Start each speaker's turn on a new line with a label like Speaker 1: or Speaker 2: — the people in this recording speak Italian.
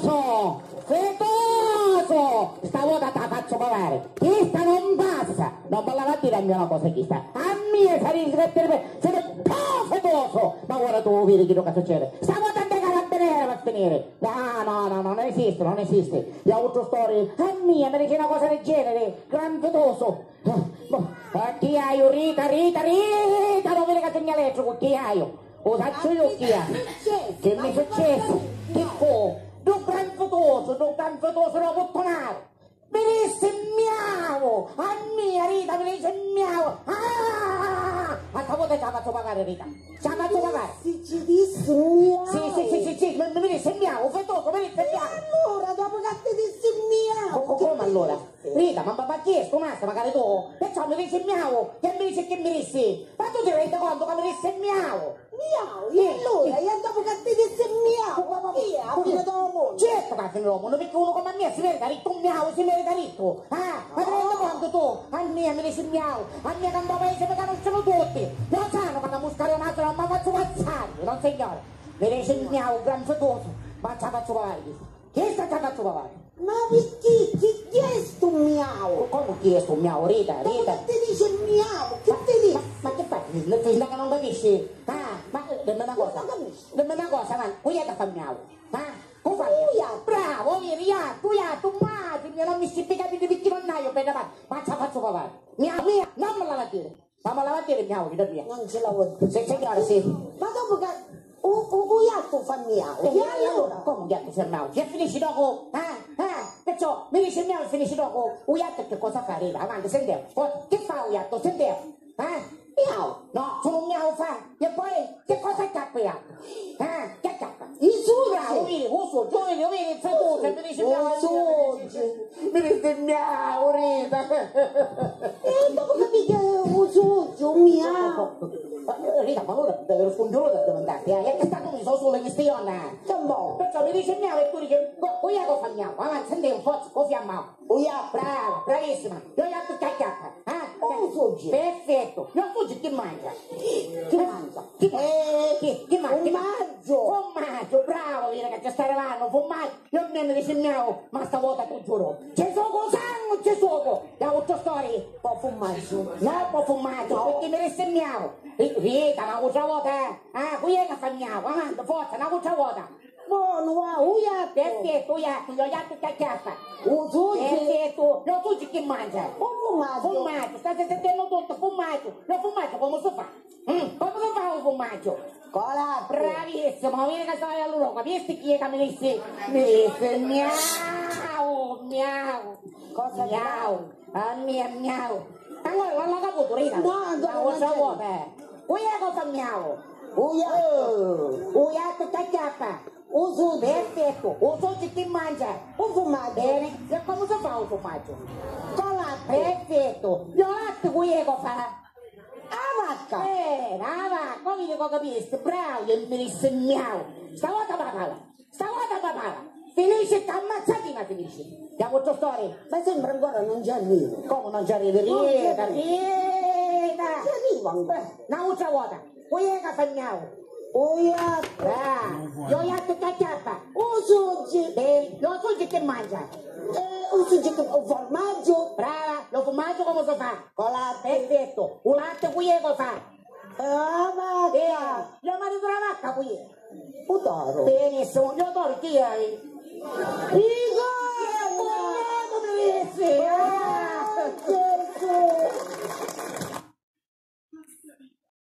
Speaker 1: Fetoso! Fetoso! Stavolta te la faccio provare. Questa non passa. Non me la va a dire a me una cosa questa. A me sarei smettere per... Fetoso! Ma ora tu vedi che cosa succede. Stavolta te carabinieri va a finire. No, non esiste, non esiste. Gli autostori, a me mi dice una cosa del genere. Gran Fetoso. Chi hai, Rita, non vedi che segna elettrico, chi hai? Lo faccio io chi ha? Che mi è successo? Che fu? Non gran Fetoso, non può tornare. Mi disse miau! A mia Rita mi dice miau! Ah! A stavolta ce la faccio pagare Rita! Ce la faccio pagare!
Speaker 2: Si ci disse miau!
Speaker 1: Sì, mi disse miau! Fetoso, mi disse miau!
Speaker 2: Allora, dopo che ti disse miau!
Speaker 1: Come allora? Rita, ma chi è scommessa magari tu? Perciò mi dice miau! Che mi dice che mi disse? Ma tu ti rendi conto che mi disse miau?
Speaker 2: Miau! E allora, e dopo che ti disse miau? Chi è? Ha finito l'uomo?
Speaker 1: Certo che ha finito l'uomo, perché uno come me si merita ritto un miau, si merita ritto! Ah, ma ti rendi conto tu? A me mi dice miau! A me che andavo paese mi conoscono tutti! Non sanno che la muscarionato non mi faccio passare, non signore! Mi dice miau, gran Fetoso! Ma ce la faccio pagare questo! Chi sta ce la faccio pagare?
Speaker 2: Ma perché? Chi è sto miau?
Speaker 1: Come chi è sto miau, Rita?
Speaker 2: Dopo che ti dice miau, che ti dice?
Speaker 1: Ma che fai? Che non capisci? Ah, ma dimmi una cosa.
Speaker 2: Non capisci?
Speaker 1: Dimmi una cosa, ma qui è che fa miau? Ah, come fai?
Speaker 2: Uia.
Speaker 1: Bravo, vieni, tu madre, non mi stai capendo perché non hai, bene, ma ce la faccio provare. Miau, non me la va a dire. Ma me la va a dire miau, Rita mia.
Speaker 2: Non ce la vuoi dire.
Speaker 1: Sì, signore, sì.
Speaker 2: Ma dopo che un gatto fa miau, e allora?
Speaker 1: Come un gatto fa miau? Che finisci dopo? Perciò mi dice miau e finisci dopo. Un gatto che cosa fa, Rita? Avanti, sentiamo. Che fa un gatto? Sentiamo. Miau? No, solo un miau fa. E poi, che cosa cappa il gatto? Che cappa?
Speaker 2: I sugi!
Speaker 1: Bravo, vedi, il Fetoso, mi dice miau. Mi dice miau, Rita.
Speaker 2: E dopo che un sugi, un miau.
Speaker 1: Rita, ma ora lo scongiuro da domandarti, è che sta come sono solo questione.
Speaker 2: Che buono.
Speaker 1: Perciò mi dice miau e tu dici, poi io fa miau, avanti, sentiamo, forza, confiammo. Bravo, bravissima. Io gli altri cacchiacca.
Speaker 2: Un suggi.
Speaker 1: Perfetto. Io fuggi chi mangia?
Speaker 2: Chi mangia?
Speaker 1: Chi mangia?
Speaker 2: Formaggio.
Speaker 1: Formaggio, bravo, vieni che ci stai arrivando, formaggio. Io mi dice miau, ma stavolta ti giuro, c'è solo sangue, c'è solo. La vostra storia.
Speaker 2: Po' formaggio.
Speaker 1: No, po' formaggio, perché mi dice miau. Rita, una altra volta, qui è che fa miau, avanti, forza, una altra volta.
Speaker 2: Buono, un gatto.
Speaker 1: Perfetto, gli altri cacchiacca.
Speaker 2: Un suggi.
Speaker 1: Perfetto, non tu chi mangia.
Speaker 2: Un formaggio.
Speaker 1: Formaggio, state sentendo tutto, formaggio. Lo formaggio come si fa? Come si fa un formaggio?
Speaker 2: Cola.
Speaker 1: Bravissimo, vieni che stai allora, capisci chi è che mi disse miau.
Speaker 2: Cosa
Speaker 1: Miau, a mia miau. Allora, non l'ho caputo, Rita.
Speaker 2: No,
Speaker 1: non c'è vuota. Qui è cosa miau.
Speaker 2: Un gatto.
Speaker 1: Un gatto cacchiacca.
Speaker 2: Un suggi.
Speaker 1: Perfetto, un suggi chi mangia.
Speaker 2: Un formaggio.
Speaker 1: Bene, e come si fa un formaggio?
Speaker 2: Cola.
Speaker 1: Perfetto, il latte qui è cosa fa?
Speaker 2: A vacca.
Speaker 1: La vacca, come dico capisci? Bravo, e mi disse miau. Stavolta papà. Finisce, ammazzatina finisce. Diamo altra storia.
Speaker 2: Ma sembra ancora non ci arrivo.
Speaker 1: Come non ci arrivi? Rita.
Speaker 2: Ci arrivo ancora.
Speaker 1: Un'altra volta, qui è che fa miau.
Speaker 2: Un gatto.
Speaker 1: Bravo, io gatto cacchiappa.
Speaker 2: Un suggi.
Speaker 1: Bene, lo suggi che mangia.
Speaker 2: Un suggi che un formaggio.
Speaker 1: Brava, lo formaggio come si fa?
Speaker 2: Con latte.
Speaker 1: Perfetto, un latte qui è che fa?
Speaker 2: A vacca.
Speaker 1: Bene, io marito la vacca qui.
Speaker 2: Un toro.
Speaker 1: Benissimo, io adoro chi è?